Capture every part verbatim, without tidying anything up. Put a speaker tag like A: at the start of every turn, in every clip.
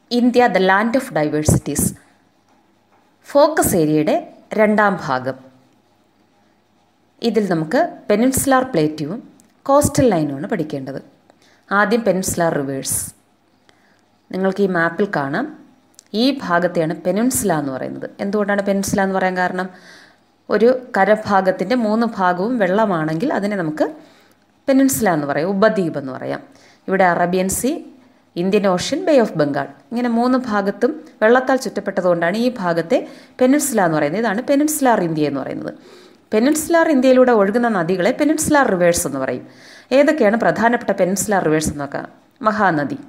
A: India the land of diversities. Focus ഏരിയയുടെ രണ്ടാം ഭാഗം. ഇതിൽ നമുക്ക് പെനിൻസുലാർ പ്ലേറ്റ്യൂവും കോസ്റ്റൽ ലൈനുമാണ് പഠിക്കേണ്ടത്. ആദ്യം പെനിൻസുലാർ റിവേഴ്സ്. നിങ്ങൾക്ക് ഈ മാപ്പിൽ കാണാം, ഈ ഭാഗത്തെയാണ് പെനിൻസുല എന്ന് പറയുന്നത്. എന്തുകൊണ്ടാണ് പെനിൻസുല എന്ന് പറയാൻ കാരണം? ഒരു കരഭാഗത്തിൻ്റെ മൂന്ന് ഭാഗവും വെള്ളമാണെങ്കിൽ അതിനെ നമുക്ക് പെനിൻസുല എന്ന് പറയാം, ഉപദ്വീപ് എന്ന് പറയാം. ഇവിടെ Arabian sea, Indian ocean, bay of Bengal, ഇങ്ങനെ മൂന്ന് ഭാഗത്തും വെള്ളത്താൽ ചുറ്റപ്പെട്ടതുകൊണ്ടാണ് ഈ ഭാഗത്തെ പെനിൻസുല എന്ന് പറയുന്നത്. ഇതാണ് പെനിൻസുലാർ ഇന്ത്യ എന്ന് പറയുന്നത്. പെനിൻസുലാർ ഇന്ത്യയിലൂടെ ഒഴുകുന്ന നദികളെ പെനിൻസുലാർ റിവേഴ്സ് എന്ന് പറയും. ഏതൊക്കെയാണ് പ്രധാനപ്പെട്ട പെനിൻസുലാർ റിവേഴ്സ് എന്ന് നോക്കാം. മഹാനദി,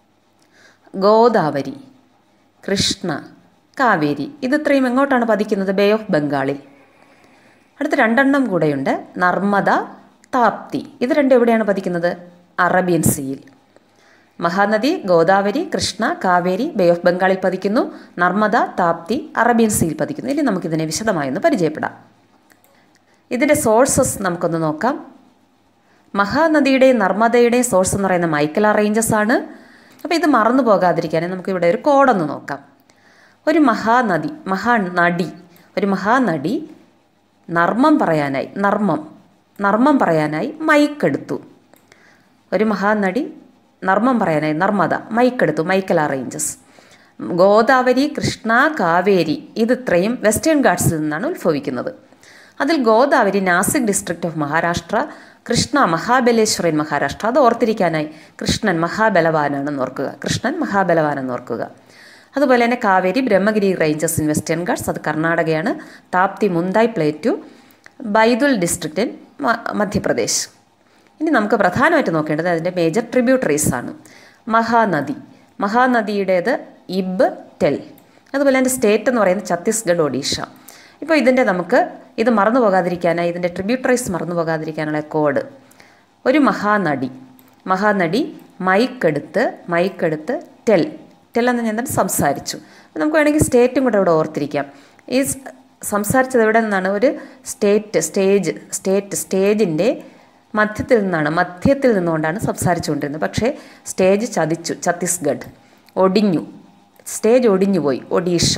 A: ഗോദാവരി, കൃഷ്ണ, കാവേരി. ഇത് ഇത്രയും എങ്ങോട്ടാണ് പതിക്കുന്നത്? ബേ ഓഫ് ബംഗാളിൽ. അടുത്ത രണ്ടെണ്ണം കൂടെയുണ്ട്, നർമ്മദ, താപ്തി. ഇത് രണ്ടും എവിടെയാണ് പതിക്കുന്നത്? അറേബ്യൻ സീയിൽ. മഹാനദി, ഗോദാവരി, കൃഷ്ണ, കാവേരി ബേ ഓഫ് ബംഗാളിൽ പതിക്കുന്നു. നർമ്മദ, താപ്തി അറേബ്യൻ സീയിൽ പതിക്കുന്നു. ഇനി നമുക്കിതിനെ വിശദമായി ഒന്ന് പരിചയപ്പെടാം. ഇതിൻ്റെ സോഴ്സസ് നമുക്കൊന്ന് നോക്കാം. മഹാനദിയുടെയും നർമ്മദയുടെയും സോഴ്സ് എന്ന് പറയുന്ന മൈക്കല റേഞ്ചസ് ആണ്. അപ്പോൾ ഇത് മറന്നു പോകാതിരിക്കാൻ നമുക്കിവിടെ ഒരു കോഡൊന്ന് നോക്കാം. ഒരു മഹാനദി, മഹാനടി, ഒരു മഹാനടി നർമ്മം പറയാനായി നർമ്മം നർമ്മം പറയാനായി മൈക്കെടുത്തു. ഒരു മഹാനടി നർമ്മം പറയാനായി നർമ്മദ മൈക്കെടുത്തു, മൈക്കല റേഞ്ചസ്. ഗോദാവരി, കൃഷ്ണ, കാവേരി ഇത് ഇത്രയും വെസ്റ്റേൺ ഗാട്സിൽ നിന്നാണ് ഉത്ഭവിക്കുന്നത്. അതിൽ Godavari Nashik district of Maharashtra, Krishna Mahabaleshwar in Maharashtra. അത് ഓർത്തിരിക്കാനായി കൃഷ്ണൻ മഹാബലവാനാണെന്ന് ഓർക്കുക, കൃഷ്ണൻ മഹാബലവാനെന്ന് ഓർക്കുക. അതുപോലെ തന്നെ Kaveri Brahmagiri ranges in western ghats, അത് കർണാടകയാണ്. Tapti Multai plateau, Betul district in Madhya Pradesh. ഇനി നമുക്ക് പ്രധാനമായിട്ട് നോക്കേണ്ടത് അതിൻ്റെ മേജർ ട്രിബ്യൂട്ടറീസ് ആണ്. മഹാനദി, മഹാനദിയുടേത് ഇബ്, ടെൽ. അതുപോലെ തന്നെ സ്റ്റേറ്റ് എന്ന് പറയുന്നത് ഛത്തീസ്ഗഡ്, ഒഡീഷ. ഇപ്പോൾ ഇതിൻ്റെ നമുക്ക് ഇത് മറന്നു പോകാതിരിക്കാനായി, ഇതിൻ്റെ ട്രിബ്യൂട്ടറീസ് മറന്നു പോകാതിരിക്കാനുള്ള കോഡ്. ഒരു മഹാനടി, മഹാനടി മൈക്കെടുത്ത് മൈക്കെടുത്ത് ടെൽ, ടെൽ എന്ന് ഞാൻ തന്നെ സംസാരിച്ചു. നമുക്ക് വേണമെങ്കിൽ സ്റ്റേറ്റും കൂടെ ഇവിടെ ഓർത്തിരിക്കാം. ഈ സംസാരിച്ചത് എവിടെ നിന്നാണ്? ഒരു സ്റ്റേറ്റ്, സ്റ്റേജ്, സ്റ്റേറ്റ് സ്റ്റേജിൻ്റെ മധ്യത്തിൽ നിന്നാണ്, മധ്യത്തിൽ നിന്നുകൊണ്ടാണ് സംസാരിച്ചുകൊണ്ടിരുന്നത്. പക്ഷേ സ്റ്റേജ് ചതിച്ചു, ഛത്തീസ്ഗഡ്. ഒടിഞ്ഞു, സ്റ്റേജ് ഒടിഞ്ഞുപോയി, ഒഡീഷ.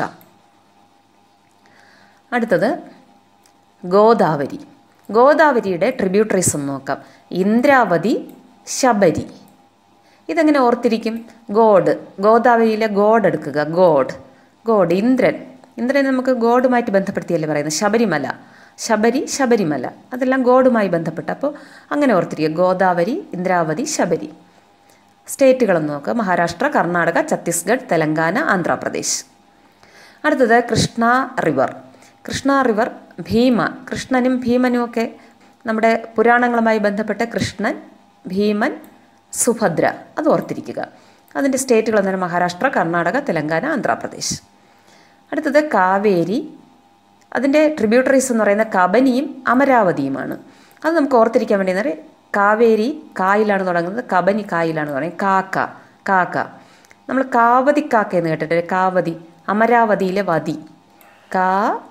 A: അടുത്തത് ഗോദാവരി. ഗോദാവരിയുടെ ട്രിബ്യൂട്ടറീസ് ഒന്ന് നോക്കാം. ഇന്ദ്രാവതി, ശബരി. ഇതെങ്ങനെ ഓർത്തിരിക്കും? ഗോഡ്, ഗോദാവരിയിലെ ഗോഡ് എടുക്കുക, ഗോഡ്, ഗോഡ് ഇന്ദ്രൻ. ഇന്ദ്രൻ നമുക്ക് ഗോഡുമായിട്ട് ബന്ധപ്പെടുത്തിയല്ലേ പറയുന്നത്. ശബരിമല, ശബരി, ശബരിമല അതെല്ലാം ഗോഡുമായി ബന്ധപ്പെട്ട്. അപ്പോൾ അങ്ങനെ ഓർത്തിരിക്കുക, ഗോദാവരി, ഇന്ദ്രാവതി, ശബരി. സ്റ്റേറ്റുകളെന്ന് നോക്കുക. മഹാരാഷ്ട്ര, കർണാടക, ഛത്തീസ്ഗഡ്, തെലങ്കാന, ആന്ധ്രാപ്രദേശ്. അടുത്തത് കൃഷ്ണ റിവർ. കൃഷ്ണ റിവർ, ഭീമ. കൃഷ്ണനും ഭീമനും ഒക്കെ നമ്മുടെ പുരാണങ്ങളുമായി ബന്ധപ്പെട്ട കൃഷ്ണൻ, ഭീമൻ, സുഭദ്ര, അത് ഓർത്തിരിക്കുക. അതിൻ്റെ സ്റ്റേറ്റുകൾ എന്ന് പറഞ്ഞാൽ മഹാരാഷ്ട്ര, കർണാടക, തെലങ്കാന, ആന്ധ്രാപ്രദേശ്. അടുത്തത് കാവേരി. അതിൻ്റെ ട്രിബ്യൂട്ടറീസ് എന്ന് പറയുന്ന കബനിയും അമരാവതിയുമാണ്. അത് നമുക്ക് ഓർത്തിരിക്കാൻ വേണ്ടി എന്ന് പറയുന്നത് കാവേരി കായിലാണ് തുടങ്ങുന്നത്, കബനി കായിലാണ് തുടങ്ങുന്നത്. കാക്ക, കാക്ക നമ്മൾ കാവതി കാക്ക എന്ന് കേട്ടിട്ട്, കാവതി, അമരാവതിയിലെ വതി, കാ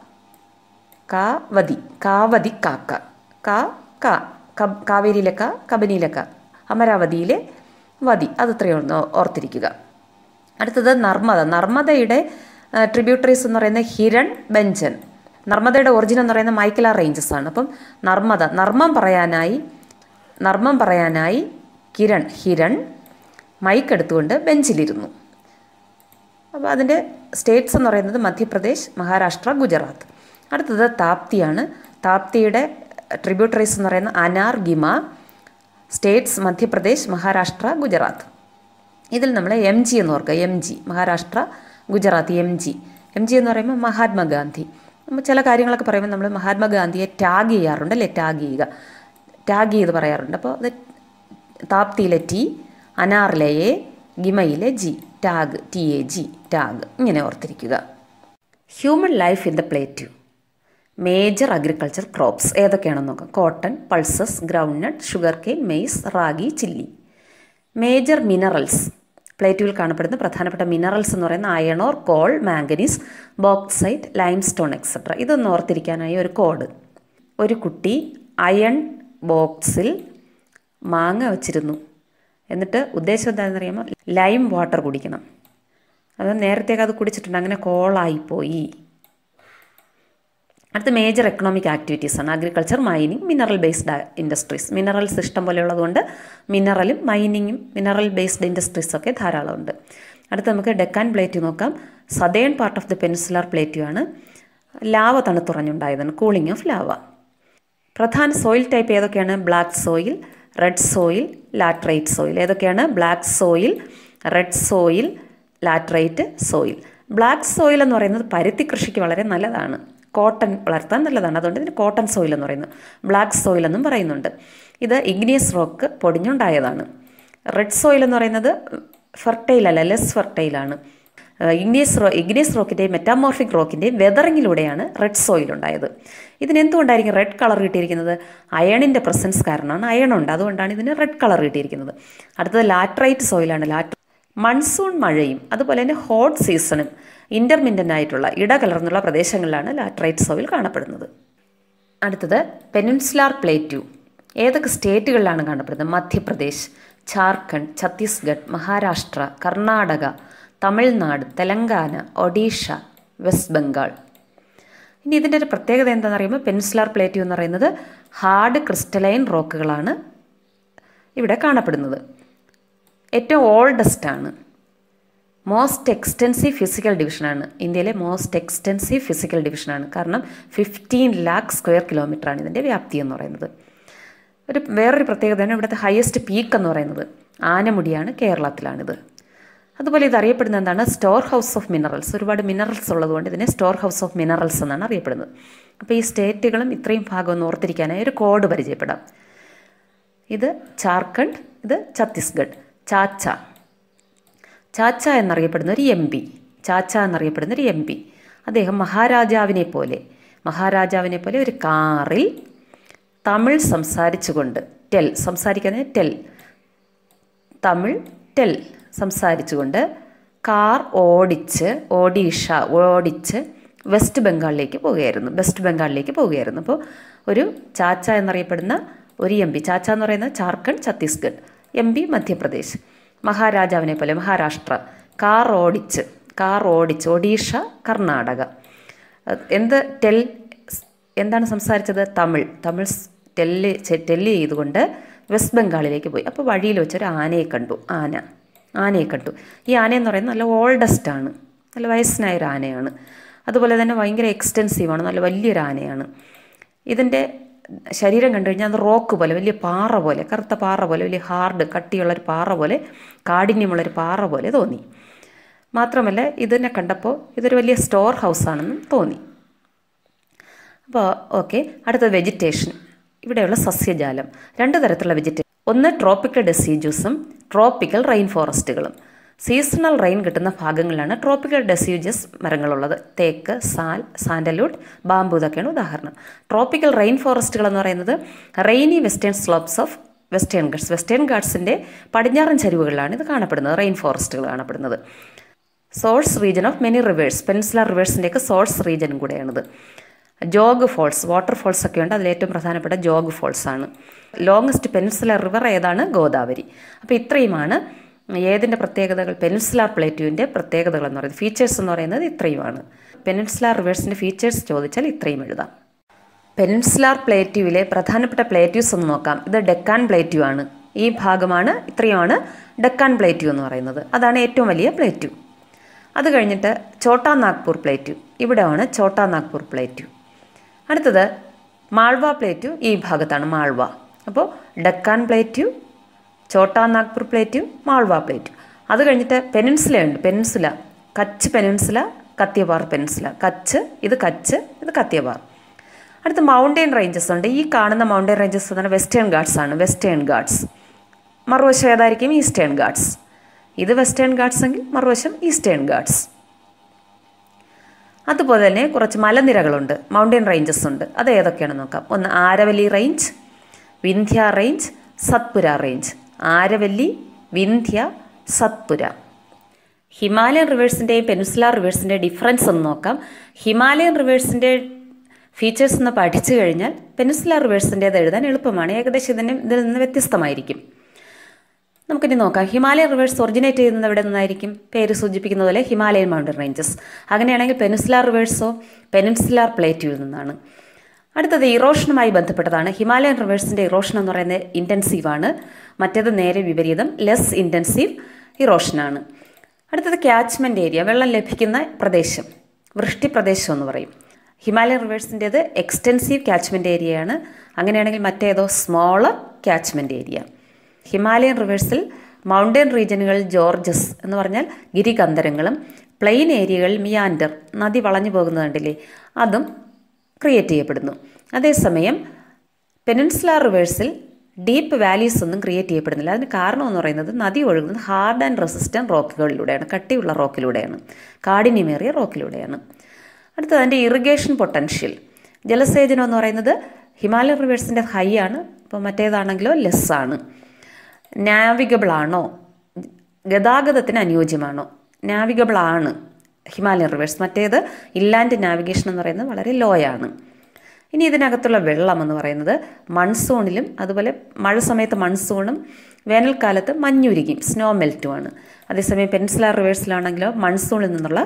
A: കാവതി, കാവതി കാക്ക, കാ കാ കാവേരിയിലെ കാ, കബനിയിലെ കാ, അമരാവതിയിലെ വതി. അത് ഇത്രയും ഓർത്തിരിക്കുക. അടുത്തത് നർമ്മദ. നർമ്മദയുടെ ട്രിബ്യൂട്ടറീസ് എന്ന് പറയുന്നത് ഹിരൺ, ബെഞ്ചൻ. നർമ്മദയുടെ ഒറിജിൻ എന്ന് പറയുന്നത് മൈക്കല റേഞ്ചസ് ആണ്. അപ്പം നർമ്മദ, നർമ്മം പറയാനായി നർമ്മം പറയാനായി കിരൺ, ഹിരൺ മൈക്കെടുത്തുകൊണ്ട് ബെഞ്ചിലിരുന്നു. അപ്പോൾ അതിൻ്റെ സ്റ്റേറ്റ്സ് എന്ന് പറയുന്നത് മധ്യപ്രദേശ്, മഹാരാഷ്ട്ര, ഗുജറാത്ത്. അടുത്തത് താപ്തിയാണ്. താപ്തിയുടെ ട്രിബ്യൂട്ടറീസ് എന്ന് പറയുന്നത് അനാർ, ഗിമ. സ്റ്റേറ്റ്സ് മധ്യപ്രദേശ്, മഹാരാഷ്ട്ര, ഗുജറാത്ത്. ഇതിൽ നമ്മൾ എം ജി എന്ന് ഓർക്കുക. M G Maharashtra, Gujarat. M G M G എന്ന് പറയുമ്പോൾ മഹാത്മാഗാന്ധി. നമ്മൾ ചില കാര്യങ്ങളൊക്കെ പറയുമ്പോൾ നമ്മൾ മഹാത്മാഗാന്ധിയെ ടാഗ് ചെയ്യാറുണ്ട് അല്ലേ? ടാഗ് ചെയ്യുക, ടാഗ് ചെയ്ത് പറയാറുണ്ട്. അപ്പോൾ അത് താപ്തിയിലെ ടി, അനാറിലെ എ, ഗിമയിലെ G, tag, T A G, tag. ഇങ്ങനെ ഓർത്തിരിക്കുക. Human life in the plateau. Major agriculture crops ഏതൊക്കെയാണെന്ന് നോക്കാം. Cotton, pulses, groundnut, sugarcane, maize, ragi, chilli. Major minerals. പ്ലേറ്റ്യൂവിൽ കാണപ്പെടുന്ന പ്രധാനപ്പെട്ട മിനറൽസ് എന്ന് പറയുന്ന iron ore, coal, manganese, bauxite, limestone etcetera. ഇതൊന്ന് ഓർത്തിരിക്കാനായി ഒരു കോഡ്. ഒരു കുട്ടി അയൺ ബോക്സിൽ മാങ്ങ വച്ചിരുന്നു. എന്നിട്ട് ഉദ്ദേശം എന്താണെന്ന് അറിയാമോ? ലൈം വാട്ടർ കുടിക്കണം. അത് നേരത്തേക്ക് അത് കുടിച്ചിട്ടുണ്ട്, അങ്ങനെ കോളായിപ്പോയി. അടുത്ത മേജർ എക്കണോമിക് ആക്ടിവിറ്റീസാണ് agriculture, mining, mineral based industries. Minerals ഇഷ്ടം പോലെ ഉള്ളതുകൊണ്ട് മിനറലും മൈനിങ്ങും മിനറൽ ബേസ്ഡ് ഇൻഡസ്ട്രീസൊക്കെ ധാരാളമുണ്ട്. അടുത്ത നമുക്ക് ഡെക്കാൻ പ്ലേറ്റ്യൂ നോക്കാം. Southern part of the peninsular plateau ആണ്. ലാവ തണുത്തുറഞ്ഞുണ്ടായതാണ്, കൂളിംഗ് ഓഫ് ലാവ. പ്രധാന സോയിൽ ടൈപ്പ് ഏതൊക്കെയാണ്? Black soil, red soil, laterite soil. ഏതൊക്കെയാണ്? Black soil, red soil, laterite soil. Black soil എന്ന് പറയുന്നത് പരുത്തി കൃഷിക്ക് വളരെ നല്ലതാണ്, കോട്ടൺ വളർത്താൻ നല്ലതാണ്. അതുകൊണ്ട് ഇതിന് കോട്ടൺ സോയിൽ എന്ന് പറയുന്നു. ബ്ലാക്ക് സോയിൽ എന്നും പറയുന്നുണ്ട്. ഇത് ഇഗ്നിയസ് റോക്ക് പൊടിഞ്ഞുണ്ടായതാണ്. റെഡ് സോയിൽ എന്ന് പറയുന്നത് ഫെർട്ടൈൽ അല്ല, ലെസ് ഫെർട്ടൈലാണ്. ഇഗ്നിയസ് റോ ഇഗ്നിയസ് റോക്കിൻ്റെയും മെറ്റാമോർഫിക് റോക്കിൻ്റെയും വെതറിങ്ങിലൂടെയാണ് റെഡ് സോയിൽ ഉണ്ടായത്. ഇതിനെന്തുകൊണ്ടായിരിക്കും റെഡ് കളർ കിട്ടിയിരിക്കുന്നത്? അയണിൻ്റെ പ്രസൻസ് കാരണമാണ്. അയണുണ്ട്, അതുകൊണ്ടാണ് ഇതിന് റെഡ് കളർ കിട്ടിയിരിക്കുന്നത്. അടുത്തത് ലാറ്ററൈറ്റ് സോയിലാണ്. ലാറ്റ മൺസൂൺ മഴയും അതുപോലെ തന്നെ ഹോട്ട് സീസണും ഇൻ്റർമിറ്റൻ്റ് ആയിട്ടുള്ള ഇടകലർന്നുള്ള പ്രദേശങ്ങളിലാണ് ലാറ്ററൈറ്റ് സോയിൽ കാണപ്പെടുന്നത്. അടുത്തത് പെനിൻസുലാർ പ്ലേറ്റ്യൂ. ഏതൊക്കെ സ്റ്റേറ്റുകളിലാണ് കാണപ്പെടുന്നത്? മധ്യപ്രദേശ്, ഝാർഖണ്ഡ്, ഛത്തീസ്ഗഡ്, മഹാരാഷ്ട്ര, കർണാടക, തമിഴ്നാട്, തെലങ്കാന, ഒഡീഷ, വെസ്റ്റ് ബംഗാൾ. ഇനി ഇതിൻ്റെ ഒരു പ്രത്യേകത എന്താണെന്ന് പറയുമ്പോൾ പെനിൻസുലാർ പ്ലേറ്റ്യൂ എന്ന് പറയുന്നത് ഹാർഡ് ക്രിസ്റ്റലൈൻ റോക്കുകളാണ് ഇവിടെ കാണപ്പെടുന്നത്. ഏറ്റവും ഓൾഡസ്റ്റ് ആണ്. മോസ്റ്റ് എക്സ്റ്റെൻസീവ് ഫിസിക്കൽ ഡിവിഷനാണ്. ഇന്ത്യയിലെ മോസ്റ്റ് എക്സ്റ്റെൻസീവ് ഫിസിക്കൽ ഡിവിഷനാണ്. കാരണം ഫിഫ്റ്റീൻ ലാക്ക് സ്ക്വയർ കിലോമീറ്ററാണ് ഇതിൻ്റെ വ്യാപ്തി എന്ന് പറയുന്നത്. ഒരു വേറൊരു പ്രത്യേകതയാണ് ഇവിടുത്തെ ഹയസ്റ്റ് പീക്ക് എന്ന് പറയുന്നത് ആനമുടിയാണ്, കേരളത്തിലാണിത്. അതുപോലെ ഇത് അറിയപ്പെടുന്നത് എന്താണ്? Store house of minerals. ഒരുപാട് മിനറൽസ് ഉള്ളതുകൊണ്ട് ഇതിനെ സ്റ്റോർ ഹൗസ് ഓഫ് മിനറൽസ് എന്നാണ് അറിയപ്പെടുന്നത്. അപ്പോൾ ഈ സ്റ്റേറ്റുകളും ഇത്രയും ഭാഗം ഒന്ന് ഓർത്തിരിക്കാനായി ഒരു കോഡ് പരിചയപ്പെടാം. ഇത് ഝാർഖണ്ഡ്, ഇത് ഛത്തീസ്ഗഡ്. ചാച്ച ചാച്ച എന്നറിയപ്പെടുന്ന ഒരു എം പി ചാച്ച എന്നറിയപ്പെടുന്ന ഒരു എം പി അദ്ദേഹം മഹാരാജാവിനെ പോലെ മഹാരാജാവിനെ പോലെ ഒരു കാറിൽ തമിഴ് സംസാരിച്ചുകൊണ്ട് ടെൽ സംസാരിക്കുന്നത് ടെൽ തമിഴ് ടെൽ സംസാരിച്ചുകൊണ്ട് കാർ ഓടിച്ച് ഒഡീഷ ഓടിച്ച് വെസ്റ്റ് ബംഗാളിലേക്ക് പോവുകയായിരുന്നു വെസ്റ്റ് ബംഗാളിലേക്ക് പോവുകയായിരുന്നു അപ്പോൾ ഒരു ചാച്ച എന്നറിയപ്പെടുന്ന ഒരു എം പി, ചാച്ച എന്ന് പറയുന്നത് ഝാർഖണ്ഡ്, ഛത്തീസ്ഗഡ്, എം പി മധ്യപ്രദേശ്, മഹാരാജാവിനെ പോലെ മഹാരാഷ്ട്ര, കാർ ഓടിച്ച് കാർ ഓടിച്ച് ഒഡീഷ, കർണാടക. എന്ത് ടെൽ എന്താണ് സംസാരിച്ചത്? തമിഴ് തമിഴ് ടെല്ല് ടെല്ല് ചെയ്തുകൊണ്ട് വെസ്റ്റ് ബംഗാളിലേക്ക് പോയി. അപ്പോൾ വഴിയിൽ വെച്ചൊരു ആനയെ കണ്ടു. ആന ആനയെ കണ്ടു. ഈ ആനയെന്ന് പറയുന്നത് നല്ല ഓൾഡസ്റ്റ് ആണ്, നല്ല വയസ്സനായൊരു ആനയാണ്. അതുപോലെ തന്നെ ഭയങ്കര എക്സ്റ്റെൻസീവാണ്, നല്ല വലിയൊരു ആനയാണ്. ഇതിൻ്റെ ശരീരം കണ്ടു കഴിഞ്ഞാൽ അത് റോക്ക് പോലെ, വലിയ പാറ പോലെ, കറുത്ത പാറ പോലെ, വലിയ ഹാർഡ് കട്ടിയുള്ളൊരു പാറ പോലെ, കാഠിന്യമുള്ളൊരു പാറ പോലെ തോന്നി. മാത്രമല്ല ഇതിനെ കണ്ടപ്പോൾ ഇതൊരു വലിയ സ്റ്റോർ ഹൗസാണെന്നും തോന്നി. അപ്പോൾ ഓക്കെ, അടുത്തത് വെജിറ്റേഷൻ. ഇവിടെയുള്ള സസ്യജാലം. രണ്ട് തരത്തിലുള്ള വെജിറ്റേഷൻ. ഒന്ന് ട്രോപ്പിക്കൽ ഡെസിഡ്യൂസും ട്രോപ്പിക്കൽ റെയിൻ ഫോറസ്റ്റുകളും. സീസണൽ റെയിൻ കിട്ടുന്ന ഭാഗങ്ങളിലാണ് ട്രോപ്പിക്കൽ ഡെസിഡ്യൂസ് മരങ്ങളുള്ളത്. തേക്ക്, സാൽ, സാൻഡൽവുഡ്, ബാമ്പു ഇതൊക്കെയാണ് ഉദാഹരണം. ട്രോപ്പിക്കൽ റെയിൻ ഫോറസ്റ്റുകൾ എന്ന് പറയുന്നത് rainy western slopes of western Ghats western ഗാട്സിൻ്റെ പടിഞ്ഞാറൻ ചരിവുകളിലാണ് ഇത് കാണപ്പെടുന്നത്, റെയിൻ ഫോറസ്റ്റുകൾ കാണപ്പെടുന്നത്. Source region of many rivers, peninsular റിവേഴ്സിൻ്റെയൊക്കെ സോഴ്സ് റീജനും കൂടെയാണിത്. ജോഗ് ഫോൾസ്, വാട്ടർഫോൾസ് ഒക്കെ ഉണ്ട്. അതിലേറ്റവും പ്രധാനപ്പെട്ട ജോഗ് ഫോൾസ് ആണ്. ലോങ്ങസ്റ്റ് പെനിൻസുലർ റിവർ ഏതാണ്? ഗോദാവരി. അപ്പോൾ ഇത്രയുമാണ് ഏതിൻ്റെ പ്രത്യേകതകൾ? പെനിൻസുലാർ പ്ലേറ്റ്യൂവിൻ്റെ പ്രത്യേകതകൾ എന്ന് പറയുന്നത്, ഫീച്ചേഴ്സ് എന്ന് പറയുന്നത് ഇത്രയുമാണ്. പെനിൻസുലാർ റിവേഴ്സിൻ്റെ ഫീച്ചേഴ്സ് ചോദിച്ചാൽ ഇത്രയും എഴുതാം. പെനിൻസുലാർ പ്ലേറ്റ്യൂവിലെ പ്രധാനപ്പെട്ട പ്ലേറ്റ്യൂസ് ഒന്ന് നോക്കാം. ഇത് ഡെക്കാൻ പ്ലേറ്റ്യൂ ആണ്. ഈ ഭാഗമാണ്, ഇത്രയുമാണ് ഡെക്കാൻ പ്ലേറ്റ്യൂ എന്ന് പറയുന്നത്. അതാണ് ഏറ്റവും വലിയ പ്ലേറ്റ്യൂ. അത് കഴിഞ്ഞിട്ട് ഛോട്ടാ നാഗ്പൂർ പ്ലേറ്റ്യൂ. ഇവിടെയാണ് ഛോട്ടാ നാഗ്പൂർ പ്ലേറ്റ്യൂ. അടുത്തത് മാൾവ പ്ലേറ്റ്യൂ. ഈ ഭാഗത്താണ് മാൾവ. അപ്പോൾ Deccan plateau, Chota Nagpur plateau, Malwa plateau. അത് കഴിഞ്ഞിട്ട് പെനിൻസുല ഉണ്ട്. Peninsula, Kutch peninsula, Kathiawar peninsula. Kutch, ഇത് കച്ച്, ഇത് കത്തിയപാർ. അടുത്ത് മൗണ്ടെയിൻ റേഞ്ചസ് ഉണ്ട്. ഈ കാണുന്ന മൗണ്ടെയിൻ റേഞ്ചസ് എന്ന് പറഞ്ഞാൽ വെസ്റ്റേൺ ഗാട്സ് ആണ്. വെസ്റ്റേൺ ഗാട്സ്. മറുവശം ഏതായിരിക്കും? ഈസ്റ്റേൺ ഗാട്സ്. ഇത് വെസ്റ്റേൺ ഗാട്സ് എങ്കിൽ മറുവശം ഈസ്റ്റേൺ ഗാട്സ്. അതുപോലെ തന്നെ കുറച്ച് മലനിരകളുണ്ട്, മൗണ്ടെയിൻ റേഞ്ചസ് ഉണ്ട്. അത് ഏതൊക്കെയാണെന്ന് നോക്കാം. ഒന്ന് Aravalli range, Vindhya range, Satpura range. Aravalli, Vindhya, Satpura. Himalayan റിവേഴ്സിൻ്റെയും പെനിൻസുലാർ റിവേഴ്സിൻ്റെയും ഡിഫറൻസ് ഒന്ന് നോക്കാം. ഹിമാലയൻ റിവേഴ്സിൻ്റെ ഫീച്ചേഴ്സ് ഒന്ന് പഠിച്ചു കഴിഞ്ഞാൽ പെനിൻസുലാർ റിവേഴ്സിൻ്റേത് എഴുതാൻ എളുപ്പമാണ്. ഏകദേശം ഇതിന് ഇതിൽ നിന്ന് വ്യത്യസ്തമായിരിക്കും. നമുക്കിനി നോക്കാം. ഹിമാലയൻ റിവേഴ്സ് ഒറിജിനേറ്റ് ചെയ്യുന്നത് എവിടെ നിന്നായിരിക്കും? പേര് സൂചിപ്പിക്കുന്ന പോലെ ഹിമാലയൻ മൗണ്ടൻ റേഞ്ചസ്. അങ്ങനെയാണെങ്കിൽ പെനിൻസുലാർ റിവേഴ്സോ പെനിൻസുലാർ പ്ലേറ്റ്യൂവിൽ നിന്നാണ്. അടുത്തത് ഇറോഷനുമായി ബന്ധപ്പെട്ടതാണ്. ഹിമാലയൻ റിവേഴ്സിൻ്റെ ഇറോഷൻ എന്ന് പറയുന്നത് ഇൻറ്റൻസീവാണ്, മറ്റേത് നേരെ വിപരീതം ലെസ് ഇൻറ്റൻസീവ് ഇറോഷനാണ്. അടുത്തത് ക്യാച്ച്മെൻറ്റ് ഏരിയ, വെള്ളം ലഭിക്കുന്ന പ്രദേശം, വൃഷ്ടി പ്രദേശം എന്ന് പറയും. ഹിമാലയൻ റിവേഴ്സിൻ്റേത് എക്സ്റ്റെൻസീവ് ക്യാച്ച്മെൻറ്റ് ഏരിയയാണ്. അങ്ങനെയാണെങ്കിൽ മറ്റേതോ സ്മോളർ ക്യാച്ച്മെൻറ്റ് ഏരിയ. ഹിമാലയൻ റിവേഴ്സിൽ മൗണ്ടൻ റീജിയനുകളിൽ ജോർജസ് എന്ന് പറഞ്ഞാൽ ഗിരികന്ധരങ്ങളും പ്ലെയിൻ ഏരിയകളിൽ മിയാൻഡർ നദി വളഞ്ഞു പോകുന്നത് കണ്ടില്ലേ, അതും ക്രിയേറ്റ് ചെയ്യപ്പെടുന്നു. അതേസമയം പെനിൻസുലാർ റിവേഴ്സിൽ ഡീപ്പ് വാലീസ് ഒന്നും ക്രിയേറ്റ് ചെയ്യപ്പെടുന്നില്ല. അതിന് കാരണം എന്ന് പറയുന്നത് നദി ഒഴുകുന്നത് ഹാർഡ് ആൻഡ് റെസിസ്റ്റൻറ്റ് റോക്കുകളിലൂടെയാണ്, കട്ടിയുള്ള റോക്കിലൂടെയാണ്, കാഠിന്യമേറിയ റോക്കിലൂടെയാണ്. അടുത്തത് അതിൻ്റെ ഇറിഗേഷൻ പൊട്ടൻഷ്യൽ, ജലസേചനം എന്ന് പറയുന്നത് ഹിമാലയൻ റിവേഴ്സിൻ്റെ ഹൈ ആണ്, അപ്പോൾ മറ്റേതാണെങ്കിലോ ലെസ് ആണ്. നാവിഗബിൾ ആണോ, ഗതാഗതത്തിന് അനുയോജ്യമാണോ? നാവിഗബിൾ ആണ് ഹിമാലയൻ റിവേഴ്സ്, മറ്റേത് ഇൻലാൻഡ് നാവിഗേഷൻ എന്ന് പറയുന്നത് വളരെ ലോ ആണ്. ഇനി ഇതിനകത്തുള്ള വെള്ളം എന്ന് പറയുന്നത് മൺസൂണിലും അതുപോലെ മഴ സമയത്ത് മൺസൂണും വേനൽക്കാലത്ത് മഞ്ഞുരുകിയും സ്നോ മെൽറ്റുമാണ്. അതേസമയം പെനിൻസുലാർ റിവേഴ്സിലാണെങ്കിലോ മൺസൂണിൽ നിന്നുള്ള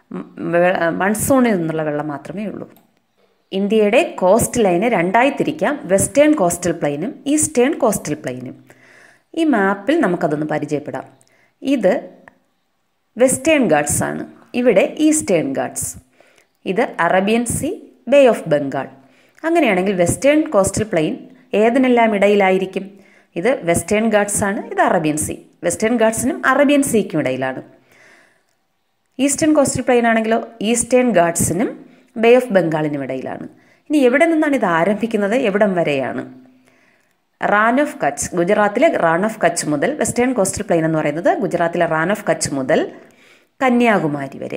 A: മൺസൂണിൽ നിന്നുള്ള വെള്ളം മാത്രമേ ഉള്ളൂ. ഇന്ത്യയുടെ കോസ്റ്റ് ലൈനെ രണ്ടായി തിരിക്കാം, വെസ്റ്റേൺ കോസ്റ്റൽ പ്ലെയിനും ഈസ്റ്റേൺ കോസ്റ്റൽ പ്ലെയിനും. ഈ മാപ്പിൽ നമുക്കതൊന്ന് പരിചയപ്പെടാം. ഇത് വെസ്റ്റേൺ ഗാട്സ് ആണ്, ഇവിടെ ഈസ്റ്റേൺ ഗാട്സ്. ഇത് Arabian sea, bay of Bengal. അങ്ങനെയാണെങ്കിൽ വെസ്റ്റേൺ കോസ്റ്റൽ പ്ലെയിൻ ഏതിനെല്ലാം ഇടയിലായിരിക്കും? ഇത് വെസ്റ്റേൺ ഗാട്സ് ആണ്, ഇത് അറേബ്യൻ സീ. വെസ്റ്റേൺ ഗാട്സിനും അറേബ്യൻ സീക്കും ഇടയിലാണ്. ഈസ്റ്റേൺ കോസ്റ്റൽ പ്ലെയിൻ ആണെങ്കിലോ ഈസ്റ്റേൺ ഗാട്സിനും ബേ ഓഫ് ബംഗാളിനും ഇടയിലാണ്. ഇനി എവിടെ നിന്നാണ് ഇത് ആരംഭിക്കുന്നത്, എവിടം വരെയാണ്? റാൻ ഓഫ് കച്ച്, ഗുജറാത്തിലെ റാൻ ഓഫ് കച്ച് മുതൽ, വെസ്റ്റേൺ കോസ്റ്റൽ പ്ലെയിൻ എന്ന് പറയുന്നത് ഗുജറാത്തിലെ റാൻ ഓഫ് കച്ച് മുതൽ കന്യാകുമാരി വരെ.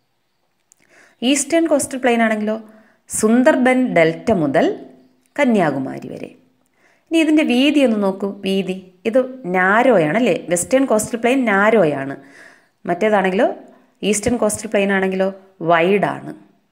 A: ഈസ്റ്റേൺ കോസ്റ്റൽ പ്ലെയിൻ ആണെങ്കിലോ സുന്ദർബൻ ഡെൽറ്റ മുതൽ കന്യാകുമാരി വരെ. ഇനി ഇതിൻ്റെ വീതി ഒന്ന് നോക്കൂ, വീതി ഇത് നാരോയാണ് അല്ലേ, വെസ്റ്റേൺ കോസ്റ്റൽ പ്ലെയിൻ നാരോയാണ്, മറ്റേതാണെങ്കിലോ ഈസ്റ്റേൺ കോസ്റ്റൽ പ്ലെയിൻ ആണെങ്കിലോ വൈഡാണ്.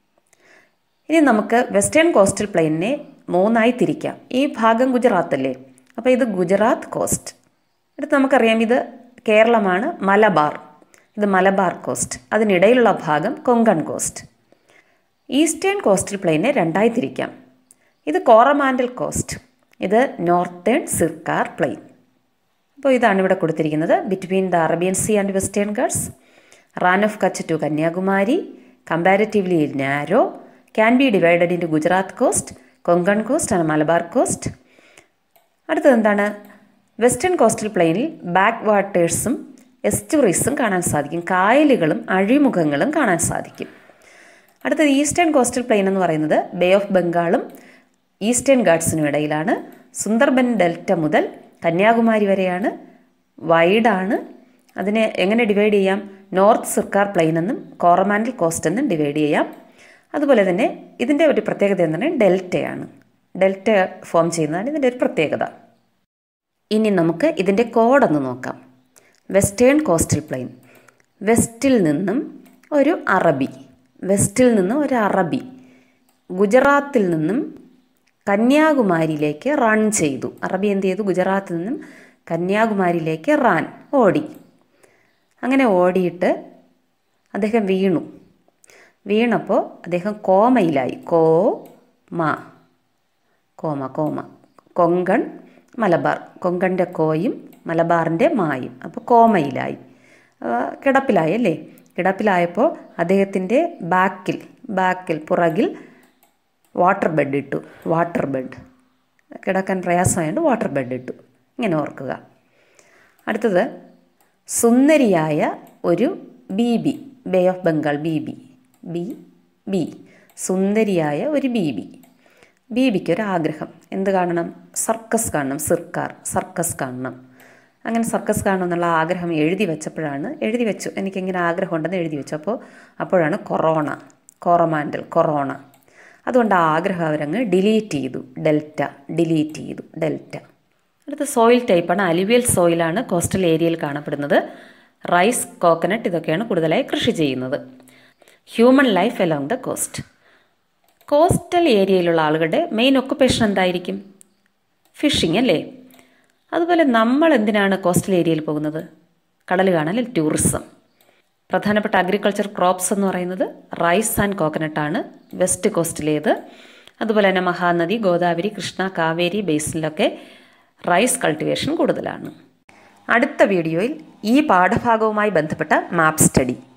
A: ഇനി നമുക്ക് വെസ്റ്റേൺ കോസ്റ്റൽ പ്ലെയിനിനെ മൂന്നായി തിരിക്കാം. ഈ ഭാഗം ഗുജറാത്ത് അല്ലേ, അപ്പോൾ ഇത് ഗുജറാത്ത് കോസ്റ്റ്. അടുത്ത് നമുക്കറിയാം ഇത് കേരളമാണ്, മലബാർ, ഇത് മലബാർ കോസ്റ്റ്. അതിനിടയിലുള്ള ഭാഗം കൊങ്കൺ കോസ്റ്റ്. ഈസ്റ്റേൺ കോസ്റ്റൽ പ്ലെയിനെ രണ്ടായി തിരിക്കാം. ഇത് കോറമാൻഡൽ കോസ്റ്റ്, ഇത് നോർത്തേൺ സിർക്കാർ പ്ലെയിൻ. അപ്പോൾ ഇതാണ് ഇവിടെ കൊടുത്തിരിക്കുന്നത്. Between the Arabian sea and western Ghats, Rann of Kutch to Kanyakumari, comparatively narrow, can be divided into Gujarat coast, Konkan coast and Malabar coast. അടുത്തത് എന്താണ്? വെസ്റ്റേൺ കോസ്റ്റൽ പ്ലെയിനിൽ ബാക്ക് വാട്ടേഴ്സും എസ്റ്റുറീസും കാണാൻ സാധിക്കും, കായലുകളും അഴിമുഖങ്ങളും കാണാൻ സാധിക്കും. അടുത്തത് ഈസ്റ്റേൺ കോസ്റ്റൽ പ്ലെയിൻ എന്ന് പറയുന്നത് ബേ ഓഫ് ബംഗാളും ഈസ്റ്റേൺ ഗാട്സിനും ഇടയിലാണ്. സുന്ദർബൻ ഡെൽറ്റ മുതൽ കന്യാകുമാരി വരെയാണ്, വൈഡാണ്. അതിനെ എങ്ങനെ ഡിവൈഡ് ചെയ്യാം? നോർത്ത് സിർക്കാർ പ്ലെയിൻ എന്നും കോറമാൻഡൽ കോസ്റ്റ് എന്നും ഡിവൈഡ് ചെയ്യാം. അതുപോലെ തന്നെ ഇതിൻ്റെ ഒരു പ്രത്യേകത എന്താണ്? ഡെൽറ്റയാണ്. ഡെൽറ്റ ഫോം ചെയ്യുന്നതാണ് ഇതിൻ്റെ ഒരു പ്രത്യേകത. ഇനി നമുക്ക് ഇതിൻ്റെ കോഡൊന്ന് നോക്കാം. വെസ്റ്റേൺ കോസ്റ്റൽ പ്ലെയിൻ, വെസ്റ്റിൽ നിന്നും ഒരു അറബി, വെസ്റ്റിൽ നിന്നും ഒരു അറബി ഗുജറാത്തിൽ നിന്നും കന്യാകുമാരിയിലേക്ക് റൺ ചെയ്തു. അറബി എന്ത് ചെയ്തു? ഗുജറാത്തിൽ നിന്നും കന്യാകുമാരിയിലേക്ക് റാൻ ഓടി. അങ്ങനെ ഓടിയിട്ട് അദ്ദേഹം വീണു. വീണപ്പോൾ അദ്ദേഹം കോമയിലായി. Coma coma coma Konkan Malabar, കൊങ്കണിൻ്റെ കോയും മലബാറിൻ്റെ മായും, അപ്പോൾ കോമയിലായി, കിടപ്പിലായി അല്ലേ. കിടപ്പിലായപ്പോൾ അദ്ദേഹത്തിൻ്റെ ബാക്കിൽ ബാക്കിൽ പുറകിൽ വാട്ടർ ബെഡ് ഇട്ടു. വാട്ടർ ബെഡ് കിടക്കാൻ പ്രയാസമായതുകൊണ്ട് വാട്ടർ ബെഡ് ഇട്ടു. ഇങ്ങനെ ഓർക്കുക. അടുത്തത് സുന്ദരിയായ ഒരു ബീബി, ബേ ഓഫ് ബംഗാൾ ബീബി, ബി ബി സുന്ദരിയായ ഒരു ബീബി. ബീബിക്കൊരാഗ്രഹം എന്ത് കാണണം? സർക്കസ് കാണണം. സിർക്കാർ സർക്കസ് കാണണം. അങ്ങനെ സർക്കസ് കാണണം എന്നുള്ള ആഗ്രഹം എഴുതി വെച്ചപ്പോഴാണ്, എഴുതി വെച്ചു എനിക്കിങ്ങനെ ആഗ്രഹമുണ്ടെന്ന് എഴുതി വെച്ചു. അപ്പോൾ അപ്പോഴാണ് കൊറോണ, കോറമാൻഡൽ കൊറോണ. അതുകൊണ്ട് ആ ആഗ്രഹം അവരങ്ങ് ഡിലീറ്റ് ചെയ്തു. ഡെൽറ്റ ഡിലീറ്റ് ചെയ്തു, ഡെൽറ്റ. അടുത്ത സോയിൽ ടൈപ്പാണ് അലുവിയൽ സോയിലാണ് കോസ്റ്റൽ ഏരിയയിൽ കാണപ്പെടുന്നത്. റൈസ്, കോക്കനട്ട് ഇതൊക്കെയാണ് കൂടുതലായി കൃഷി ചെയ്യുന്നത്. Human life along the coast. Coastal ഏരിയയിലുള്ള ആളുകളുടെ മെയിൻ ഒക്കുപ്പേഷൻ എന്തായിരിക്കും? ഫിഷിംഗ് അല്ലേ. അതുപോലെ നമ്മൾ എന്തിനാണ് കോസ്റ്റൽ ഏരിയയിൽ പോകുന്നത്? കടൽ കാണാൻ, ടൂറിസം. പ്രധാനപ്പെട്ട അഗ്രികൾച്ചർ ക്രോപ്സ് എന്ന് പറയുന്നത് റൈസ് ആൻഡ് കോക്കനട്ടാണ് വെസ്റ്റ് കോസ്റ്റിലേത്. അതുപോലെ തന്നെ മഹാനദി, ഗോദാവരി, കൃഷ്ണ, കാവേരി ബേസിനിലൊക്കെ റൈസ് കൾട്ടിവേഷൻ കൂടുതലാണ്. അടുത്ത വീഡിയോയിൽ ഈ പാഠഭാഗവുമായി ബന്ധപ്പെട്ട മാപ്പ് സ്റ്റഡി